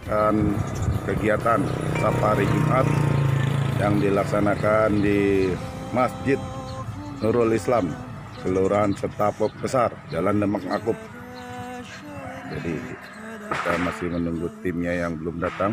melaksanakan kegiatan safari Jumat yang dilaksanakan di Masjid Nurul Islam, Kelurahan Setapok Besar, Jalan Demak Akup. Jadi kita masih menunggu timnya yang belum datang.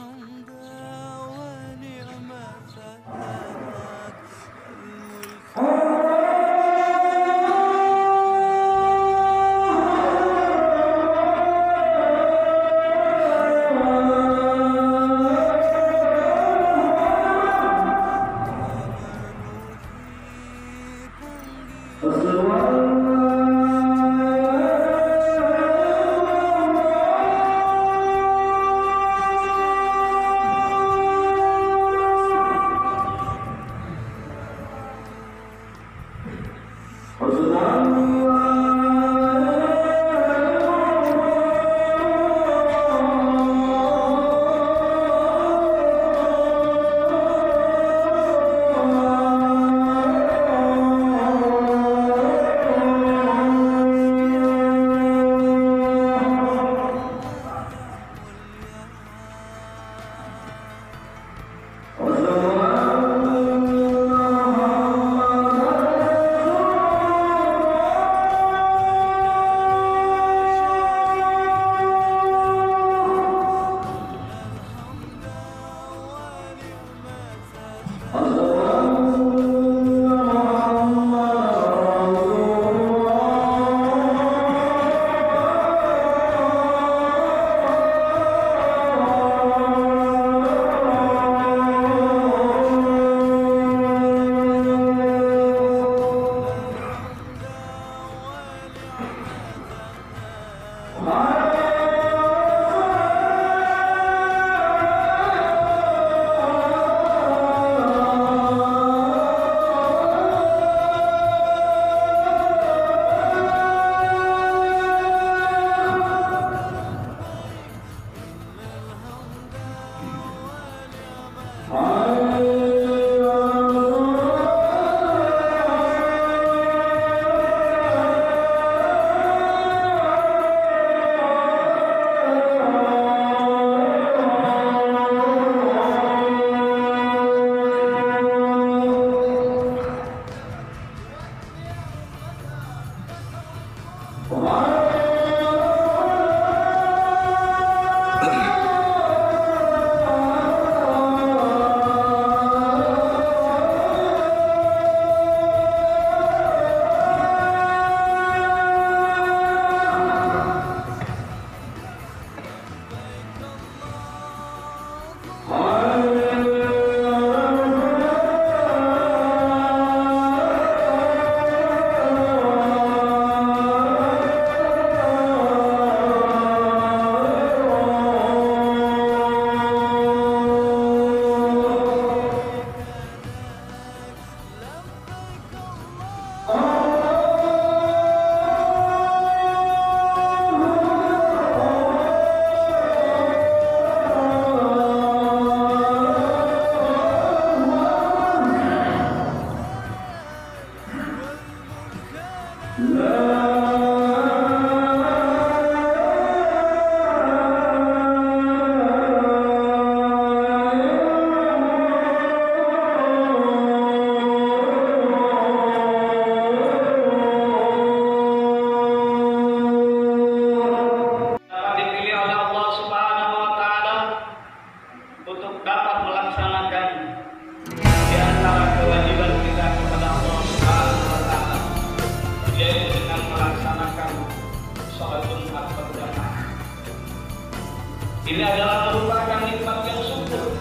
Ini adalah merupakan nikmat yang syukur,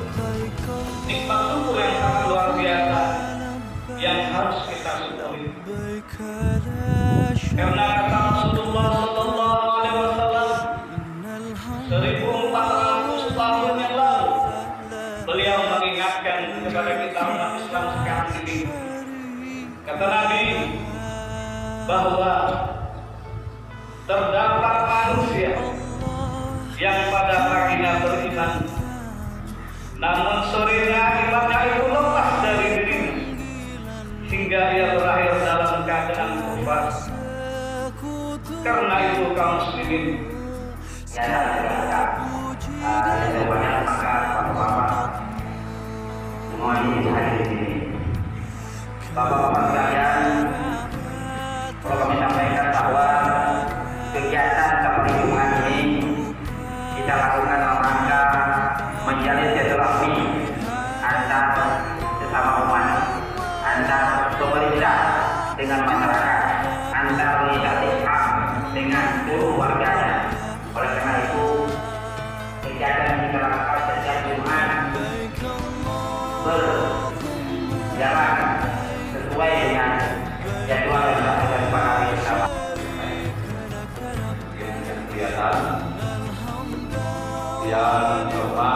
nikmat syukur yang sangat luar biasa yang harus kita syukuri. Karena kata Rasulullah Sallallahu Alaihi Wasallam 1400 tahun yang lalu beliau mengingatkan kepada kita umat Islam sekarang ini. Kata Nabi bahwa terdapat manusia yang pada paginya beriman, namun sorenya imannya itu lepas dari dirinya, hingga ia berakhir dalam keadaan kufar. Karena itu kaum muslimin, jangan Yang banyak maka bapak-bapak semua ini hadir di sini. Bapak-bapak sekalian, kalau kami sampaikan bahwa kegiatan keperlindungan ini kita lakukan dalam rangka menjalin silaturahmi antar sesama umat, antar pemerintah dengan masyarakat, antar inisiatif hak dengan seluruh warganya. Oleh karena itu, kegiatan yang kita lakukan setiap Jumat berjalan sesuai dengan jadwal yang telah kita sepakati bersama. Kegiatan yang pertama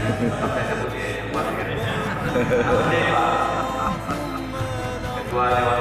bahwa ketua